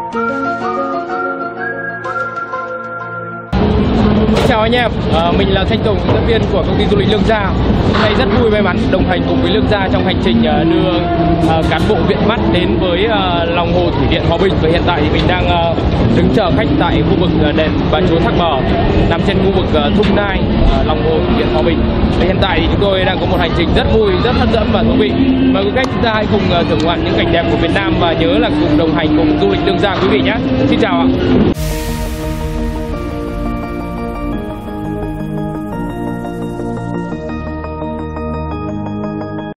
Chào anh em, mình là Thanh Tùng, dẫn viên của công ty du lịch Lương Gia. Hôm nay rất vui may mắn đồng hành cùng với Lương Gia trong hành trình đưa cán bộ Viện Mắt đến với lòng hồ thủy điện Hòa Bình. Và hiện tại thì mình đang đứng chờ khách tại khu vực đền Bà Chúa Thác Bờ, nằm trên khu vực Thung Nai, lòng hồ thủy điện Hòa Bình. Và hiện tại thì chúng tôi đang có một hành trình rất vui, rất hấp dẫn và thú vị. Mời quý khách chúng ta hãy cùng thưởng ngoạn những cảnh đẹp của Việt Nam và nhớ là cùng đồng hành cùng du lịch Lương Gia quý vị nhé. Xin chào ạ.